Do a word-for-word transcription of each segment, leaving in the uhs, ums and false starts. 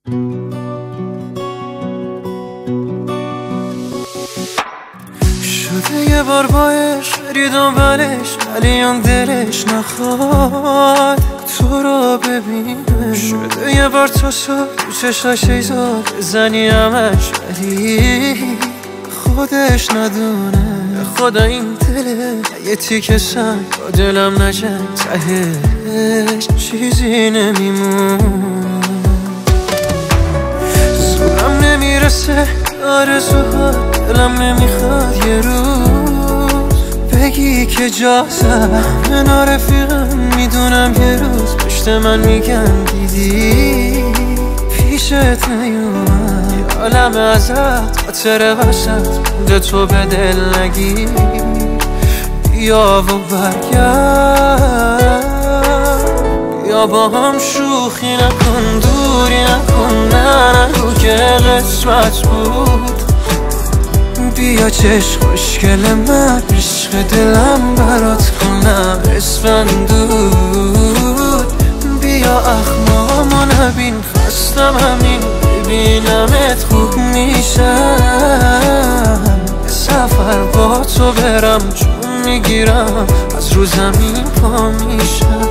شده یه بار با عشق بری دنبالش، ولی اون دلش نخواد تو رو ببینه. شده یه بار تو سال تو چشاش ایزاد بزنی همش، ولی خودش ندونه. خدا این دله یه تیکه سنگ با دلم نجنگ، تهش چیزی نمیمون. زورم نمیرسه آرزوها، دلم نمیخواد یه روز بگی که جا زد. من رفیقم میدونم یه روز پشت من میگن دیدی پیشت نیومد. یه عالم ازت خاطر وسط مونده تو به دل نگیر. بیا و برگرد، بیا با هم شوخی نکن، دوری نکن، نه نگو که قسمت بود. بیا چشم خوشگل من، عشق دلم برات کنم اسفندود. بیا اخمامو نبین، خستم همین ببینمت خوب میشم. سفر با تو برم چون میگیرم از رو زمین پا میشم.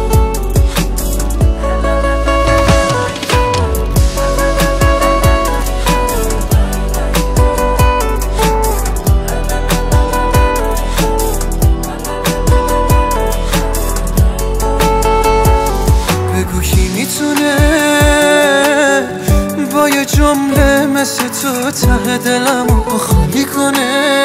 بگو کی میتونه با یه جمله مثل تو ته دلمو خالی کنه،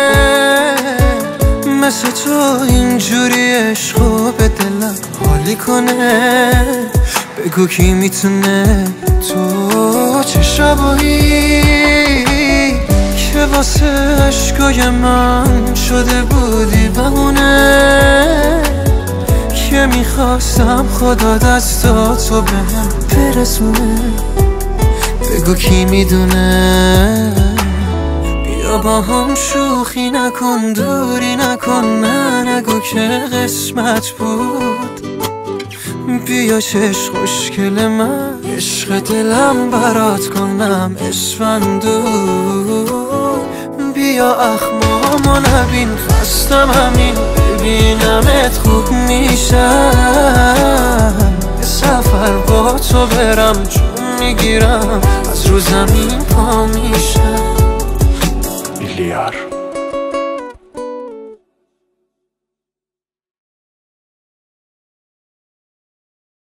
مثل تو اینجوری عشقو به دلم حالی کنه. بگو کی میتونه تو چه شبایی که واسه عشقای من شده بودی بمونه، که میخواستم خدا دستا تو بهم برسونه. بگو کی میدونه، بیا با هم شوخی نکن، دوری نکن، نه نگو که قسمت بود. بیا چشم خوشگل من، عشق دلم برات کنم اسفندود. بیا اخمامو نبین، خستم همین ببینمت خوب میشم. سفر با تو برم چون میگیرم از رو زمین پا میشم. میلیار